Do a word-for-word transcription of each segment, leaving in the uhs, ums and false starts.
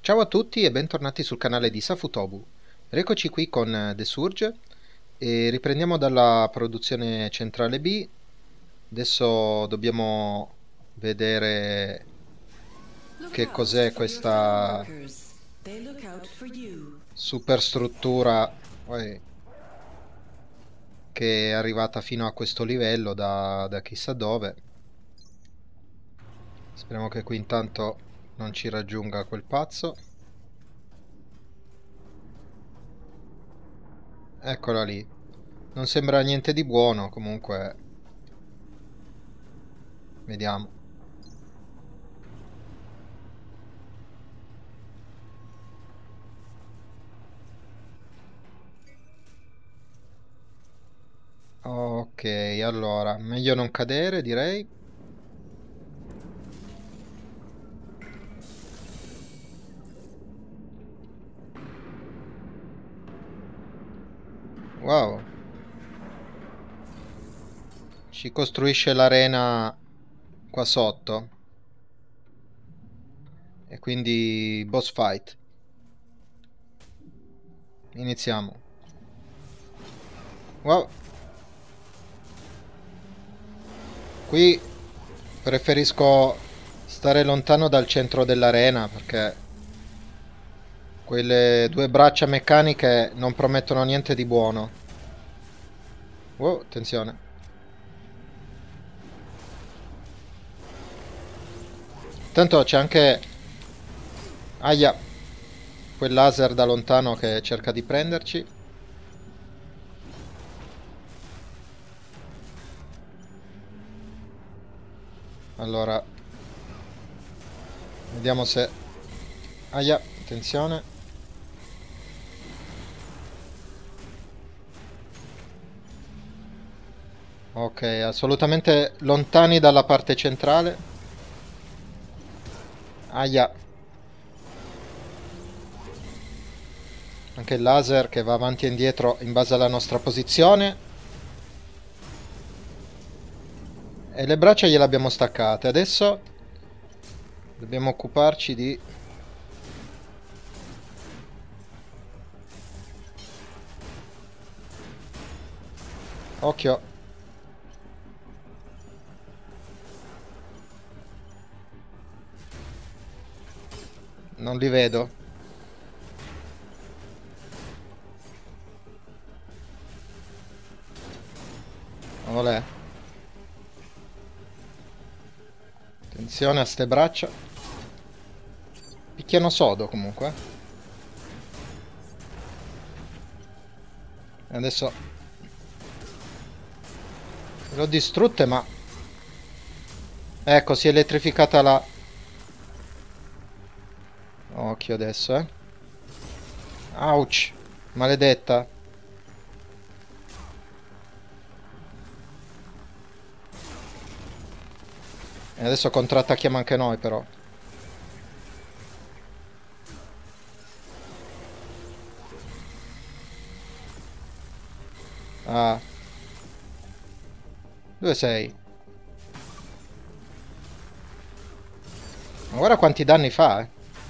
Ciao a tutti e bentornati sul canale di Safutobu. Rieccoci qui con eh, The Surge e riprendiamo dalla produzione centrale B. Adesso dobbiamo vedere che cos'è questa superstruttura eh, che è arrivata fino a questo livello da, da chissà dove. Speriamo che qui intanto non ci raggiunga quel pazzo. Eccola lì. Non sembra niente di buono, comunque vediamo. Ok, allora, meglio non cadere, direi. Wow, ci costruisce l'arena qua sotto. E quindi boss fight. Iniziamo. Wow. Qui preferisco stare lontano dal centro dell'arena perché quelle due braccia meccaniche non promettono niente di buono. Wow, attenzione. Tanto c'è anche... Aia. Quel laser da lontano che cerca di prenderci. Allora, vediamo se... Aia, attenzione. Ok, assolutamente lontani dalla parte centrale. Aia. Anche il laser che va avanti e indietro in base alla nostra posizione. E le braccia gliele abbiamo staccate. Adesso dobbiamo occuparci di... Occhio. Non li vedo. Olè. Attenzione a ste braccia. Picchiano sodo comunque. E adesso... L'ho distrutte ma... Ecco, si è elettrificata la... Occhio adesso, eh. Ouch. Maledetta. E adesso contrattacchiamo anche noi però. Ah. Dove sei? Ma guarda quanti danni fa, eh.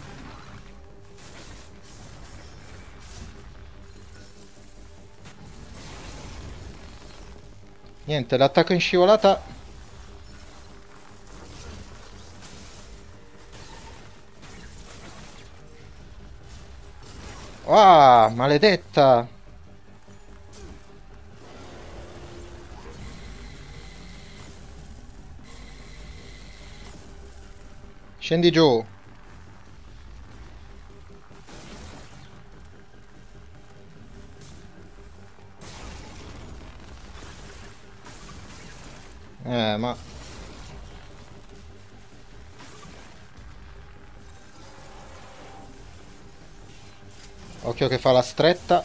Niente, l'attacco in scivolata... Ah, maledetta! Scendi giù. Eh, ma... Occhio che fa la stretta.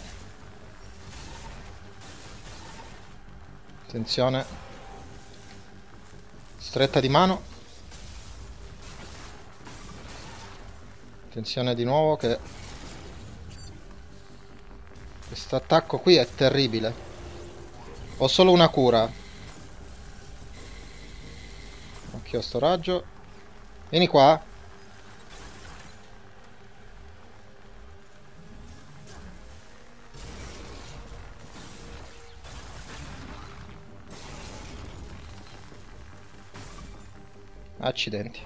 Attenzione. Stretta di mano. Attenzione di nuovo che... Questo attacco qui è terribile. Ho solo una cura. Occhio a sto raggio. Vieni qua. Accidenti.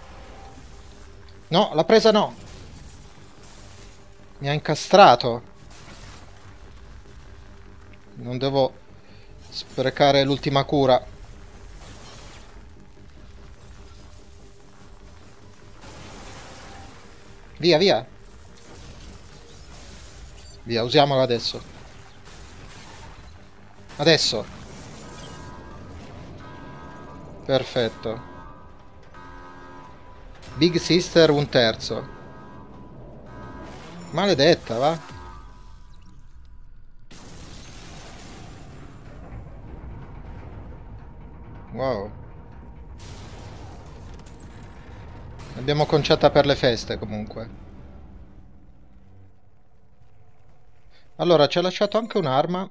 No, l'ha presa no! Mi ha incastrato. Non devo sprecare l'ultima cura. Via, via. Via, usiamola adesso. Adesso. Perfetto. Big Sister un terzo. Maledetta, va? Wow. L'abbiamo conciata per le feste comunque. Allora, ci ha lasciato anche un'arma.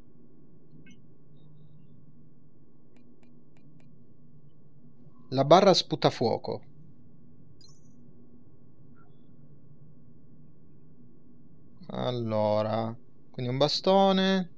La barra sputafuoco. Allora, quindi un bastone.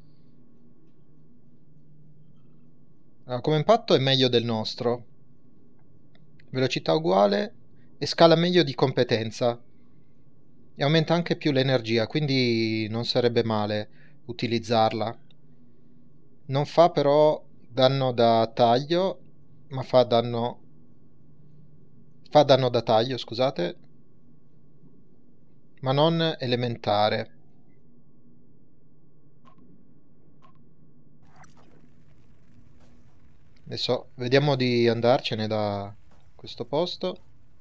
Allora, come impatto è meglio del nostro. Velocità uguale e scala meglio di competenza. E aumenta anche più l'energia, quindi non sarebbe male utilizzarla. Non fa però danno da taglio, ma fa danno... Fa danno da taglio, scusate, ma non elementare. Adesso vediamo di andarcene da questo posto.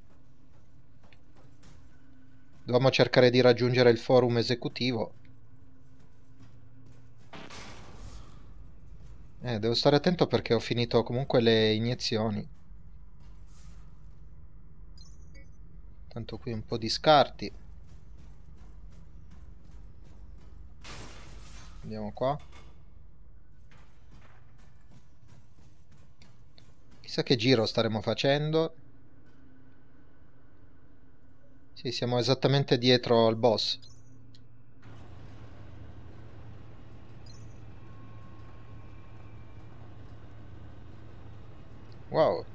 Dobbiamo cercare di raggiungere il forum esecutivo. Eh, devo stare attento perché ho finito comunque le iniezioni. Tanto qui un po' di scarti. Andiamo qua. Chissà che giro staremo facendo. Sì, siamo esattamente dietro al boss. Wow.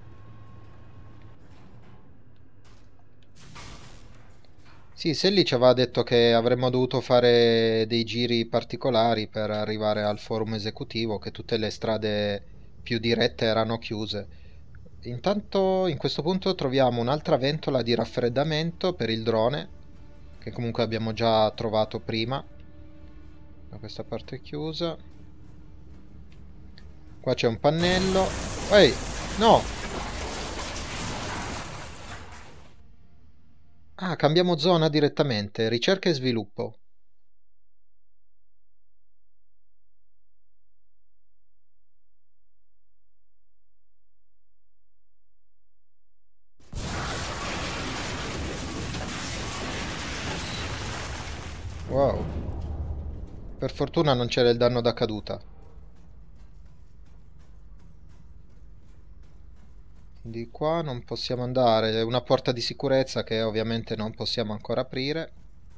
Sì, Selly ci aveva detto che avremmo dovuto fare dei giri particolari per arrivare al forum esecutivo, che tutte le strade più dirette erano chiuse. Intanto, in questo punto troviamo un'altra ventola di raffreddamento per il drone, che comunque abbiamo già trovato prima. Da questa parte è chiusa. Qua c'è un pannello. Ehi, no! Ah, cambiamo zona direttamente. Ricerca e sviluppo. Wow. Per fortuna non c'era il danno da caduta. Di qua non possiamo andare. È una porta di sicurezza che ovviamente non possiamo ancora aprire.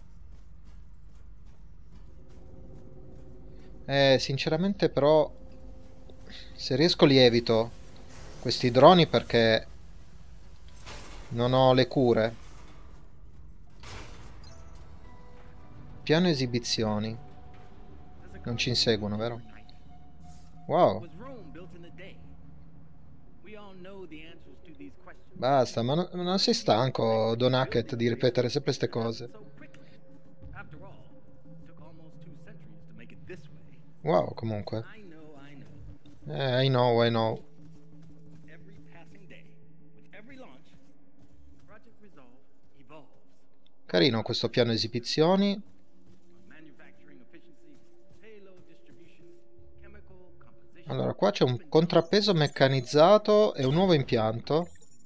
Eh, sinceramente però, se riesco li evito questi droni perché non ho le cure. Piano esibizioni. Non ci inseguono, vero? Wow. Basta, ma no- non sei stanco, Don Hackett, di ripetere sempre queste cose? Wow, comunque. Eh, I know, I know. Carino questo piano esibizioni. Allora, qua c'è un contrappeso meccanizzato e un nuovo impianto.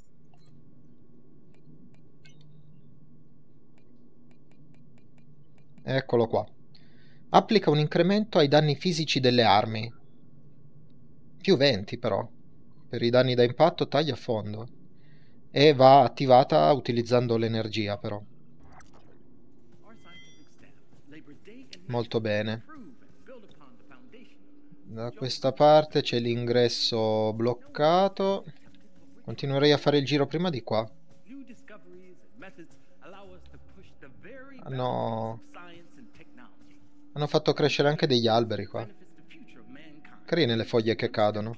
Eccolo qua. Applica un incremento ai danni fisici delle armi. Più venti però. Per i danni da impatto taglia a fondo. E va attivata utilizzando l'energia però. Molto bene. Da questa parte c'è l'ingresso bloccato. Continuerei a fare il giro prima di qua. Hanno... Hanno fatto crescere anche degli alberi qua. Carine le foglie che cadono.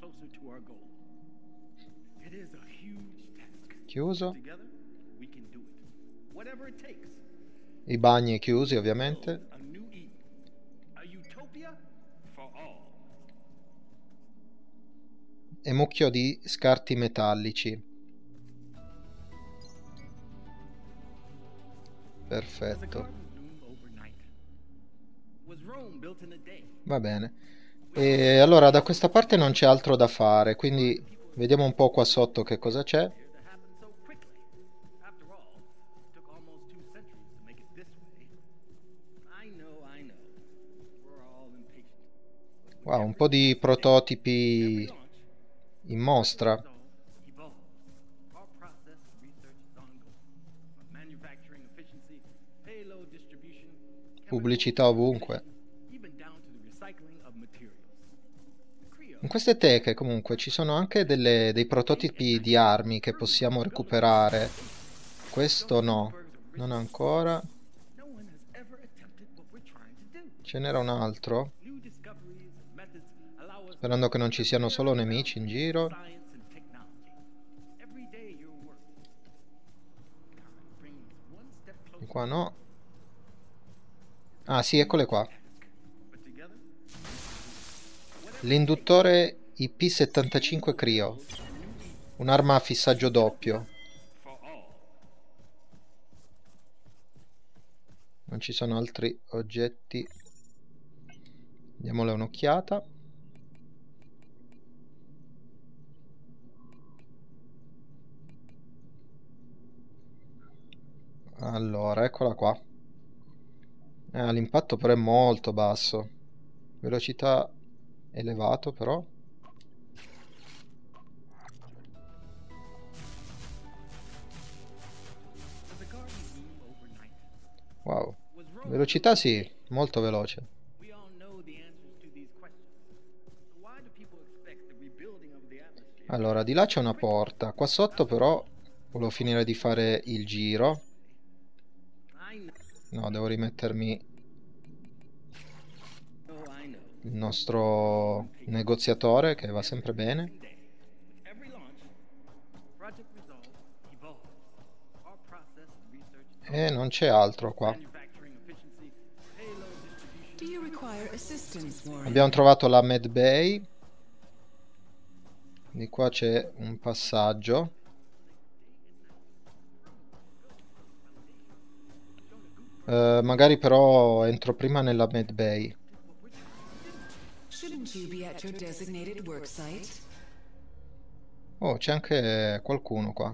Chiuso. I bagni chiusi, ovviamente. E mucchio di scarti metallici. Perfetto. Va bene. E allora da questa parte non c'è altro da fare, quindi vediamo un po' qua sotto che cosa c'è. Wow, un po' di prototipi in mostra. Pubblicità ovunque. In queste teche comunque ci sono anche delle, dei prototipi di armi che possiamo recuperare. Questo no, non ancora. Ce n'era un altro. Sperando che non ci siano solo nemici in giro. Di qua no. Ah sì, eccole qua. L'induttore I P settantacinque Cryo. Un'arma a fissaggio doppio. Non ci sono altri oggetti. Diamole un'occhiata. Allora, eccola qua. Eh, l'impatto però è molto basso. Velocità elevato però. Wow. Velocità sì, molto veloce. Allora, di là c'è una porta. Qua sotto però volevo finire di fare il giro. No, devo rimettermi il nostro negoziatore che va sempre bene. E non c'è altro qua. Abbiamo trovato la Med Bay. Di qua c'è un passaggio. Uh, magari però entro prima nella Med Bay. Oh, c'è anche qualcuno qua.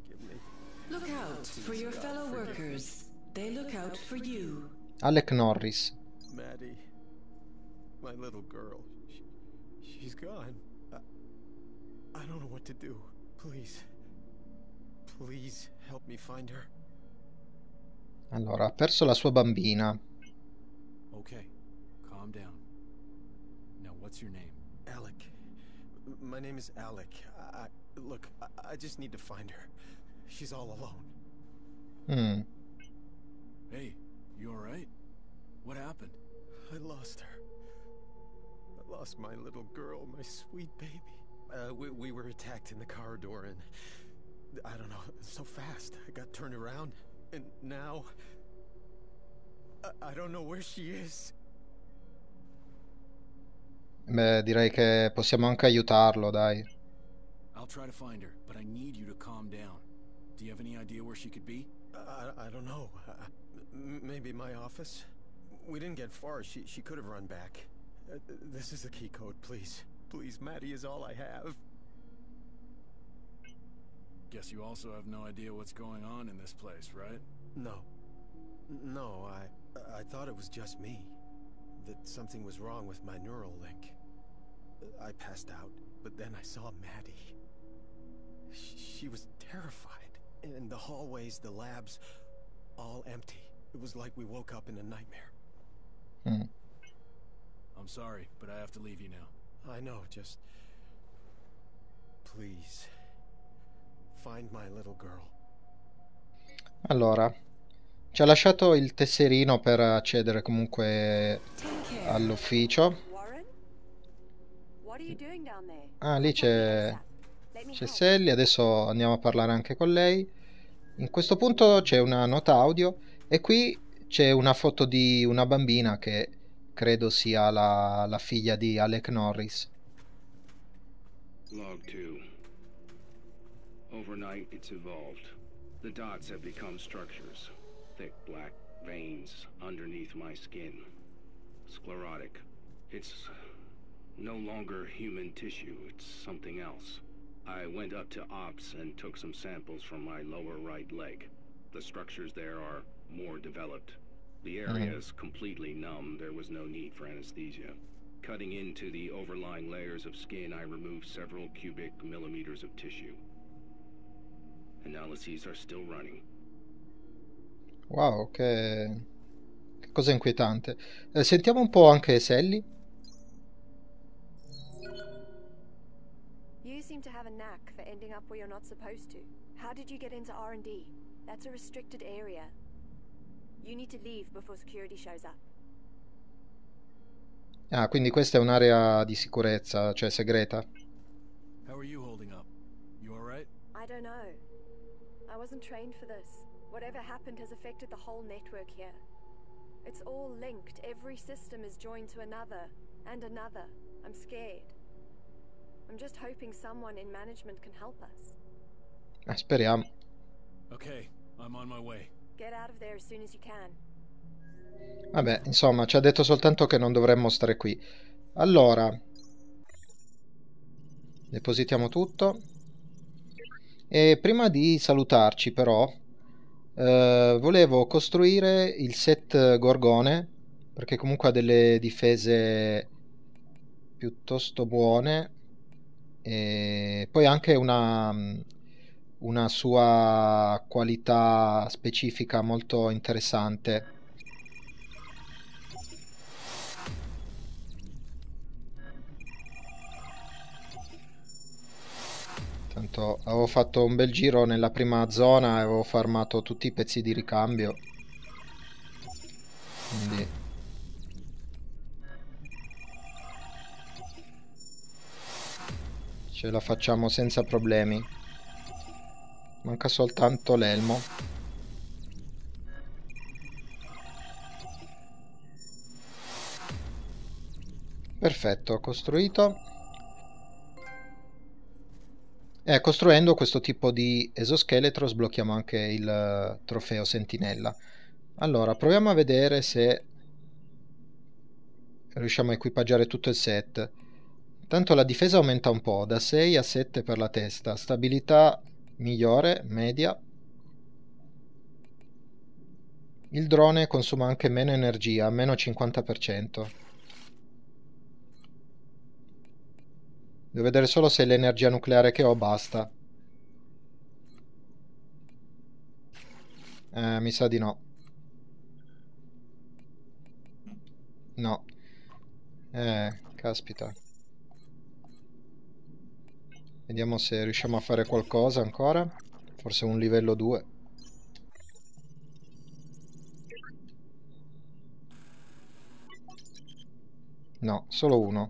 Alec Norris. Maddie, my little girl, she, she's gone. I, I don't know what to do. Please, please help me find her. Allora, ha perso la sua bambina. Okay, calm down. Now, what's your name? Alec. My name is Alec. I, look, I, I just need to find her. She's all alone. Hmm. Hey, you alright? What happened? I lost her. I lost my little girl, my sweet baby. Uh, we, we were attacked in the corridor and... I don't know, so fast. I got turned around, and now... I, I don't know where she is. Beh, direi che possiamo anche aiutarlo, dai. I'll try to find her, but I need you to calm down. Do you have any idea where she could be? I, I don't know. Uh, maybe my office? We didn't get far. She, she could have run back. Uh, this is the key code, please. Please, Maddie is all I have. Guess you also have no idea what's going on in this place, right? No. No, I... I thought it was just me. That something was wrong with my neural link. I passed out, but then I saw Maddie. She was terrified. And the hallways, the labs, all empty. It was like we woke up in a nightmare. Hmm. I'm sorry, but I have to leave you now. I know, just... Please. find my little girl. Allora, ci ha lasciato il tesserino per accedere comunque all'ufficio. Warren? What are you doing down there? Ah, lì c'è c'è Sally, adesso andiamo a parlare anche con lei. In questo punto c'è una nota audio e qui c'è una foto di una bambina che credo sia la, la figlia di Alec Norris. Log two. Overnight, it's evolved. The dots have become structures. Thick black veins underneath my skin. Sclerotic. It's no longer human tissue, it's something else. I went up to Ops and took some samples from my lower right leg. The structures there are more developed. The area is completely numb. There was no need for anesthesia. Cutting into the overlying layers of skin, I removed several cubic millimeters of tissue. Analyses are still running. Wow, che, che cosa inquietante. Eh, sentiamo un po' anche Sally. You seem to have a knack for ending up where you're not supposed to. How did you get into R and D? That's a restricted area. You need to leave before security shows up. Ah, quindi questa è un'area di sicurezza, cioè segreta. How are you holding up? You alright? I don't know. I wasn't trained for this. Whatever happened has affected the whole network here. It's all linked. Every system is joined to another, and another. I'm scared. I'm just hoping someone in management can help us. Ah, speriamo. Okay, I'm on my way. Get out of there as soon as you can. Vabbè, insomma, ci ha detto soltanto che non dovremmo stare qui. Allora, depositiamo tutto. E prima di salutarci, però, eh, volevo costruire il set Gorgone, perché comunque ha delle difese piuttosto buone. E poi anche una, una sua qualità specifica molto interessante. Tanto avevo fatto un bel giro nella prima zona e avevo farmato tutti i pezzi di ricambio, quindi ce la facciamo senza problemi. Manca soltanto l'elmo. Perfetto, costruito. E costruendo questo tipo di esoscheletro sblocchiamo anche il trofeo sentinella. Allora, proviamo a vedere se riusciamo a equipaggiare tutto il set. Tanto la difesa aumenta un po', da sei a sette per la testa. Stabilità migliore, media. Il drone consuma anche meno energia, meno cinquanta per cento. Devo vedere solo se l'energia nucleare che ho basta. Eh, mi sa di no. No. Eh, caspita. Vediamo se riusciamo a fare qualcosa ancora. Forse un livello due. No, solo uno.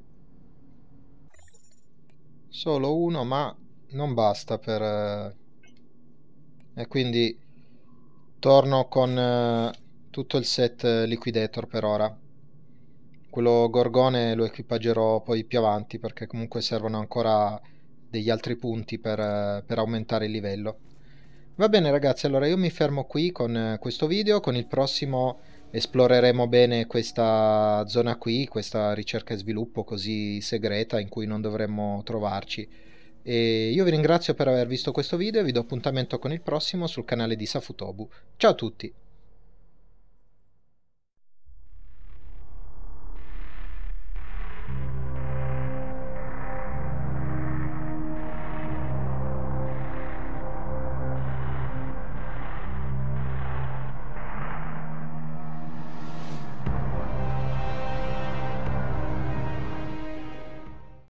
Solo uno, ma non basta per... Eh, e quindi torno con eh, tutto il set Liquidator per ora. Quello Gorgone lo equipaggerò poi più avanti, perché comunque servono ancora degli altri punti per, eh, per aumentare il livello. Va bene ragazzi, allora io mi fermo qui con eh, questo video. Con il prossimo esploreremo bene questa zona qui, questa ricerca e sviluppo così segreta in cui non dovremmo trovarci. E io vi ringrazio per aver visto questo video e vi do appuntamento con il prossimo sul canale di Safutobu. Ciao a tutti!